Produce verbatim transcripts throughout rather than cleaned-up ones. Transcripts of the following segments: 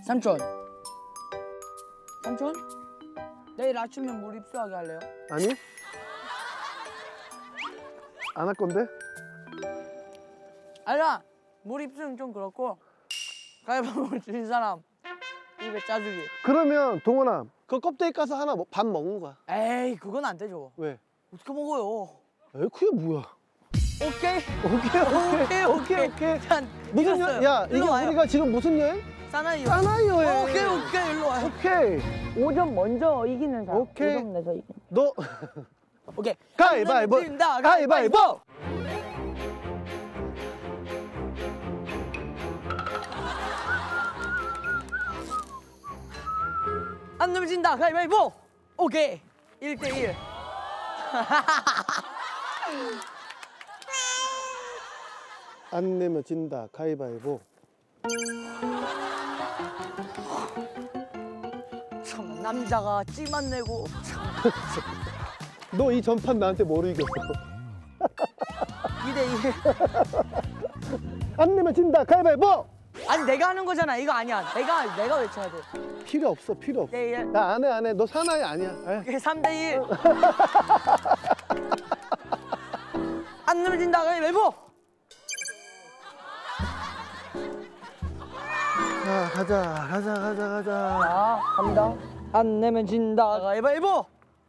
삼촌. 삼촌? 내일 아침에 물 입수하게 할래요? 아니? 안 할 건데? 아니야. 물 입수는 좀 그렇고 가위바위보 진 사람 입에 짜주기. 그러면 동원아, 그 껍데기 까서 하나 먹, 밥 먹는 거야. 에이, 그건 안 되죠. 왜? 어떻게 먹어요? 에이, 그게 뭐야? 오케이? 오케이, 오케이, 오케이, 오케이. 오케이. 일단 무슨 이겼어요. 여, 야, 이게 일로 와요. 우리가 지금 무슨 여행? 사나이 사나이 여행. 오케이, 오케이. 일로 와요. 오케이. 오 점 먼저 이기는 사람. 오케이. 오 점 내서 이기는. 너 오케이. 가위바위보. 가위바위보. 안 내면 진다. 가위바위보. 오케이. 일 대 일. 안 내면 진다. 가위바위보. 참, 남자가 찌만 내고. 너 이 전판 나한테 뭐로 이겼어? 이 대 일. 안 내면 진다. 가위바위보. 아니, 내가 하는 거잖아. 이거 아니야. 내가 내가 외쳐야 돼. 필요 없어. 필요 없어. 일 대 일. 나 안 해, 안 해. 너 사나이 아니야. 에이. 오케이, 삼 대 일. 안 내면 진다. 가위바위보. 자, 가자. 가자, 가자, 가자. 자, 갑니다. 안 내면 진다. 가위바위보.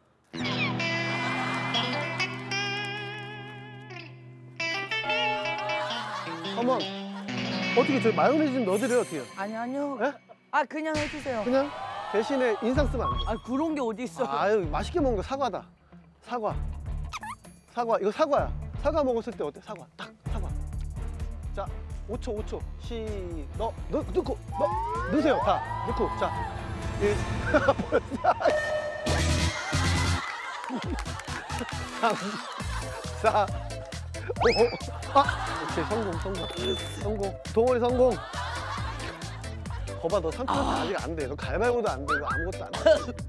어머, 어떻게 저 마요네즈 좀 넣어드려요, 어떻게? 아니, 아니요. 에? 아, 그냥 해주세요. 그냥 대신에 인상 쓰면 안 돼. 아, 그런 게 어디 있어. 아유, 맛있게 먹는 거 사과다. 사과. 사과. 이거 사과야. 사과 먹었을 때 어때? 사과. 딱 사과. 자, 오 초, 오 초. 시, 넣, 넣, 넣고, 넣, 넣으세요. 다 넣고. 자, 일, 삼, 사, 오. 아, 오케이, 성공, 성공, 성공. 동원이 성공. 거봐, 너 삼촌한테 아... 아직 안 돼. 너 가위바위보도 안 돼. 너 아무것도 안 돼.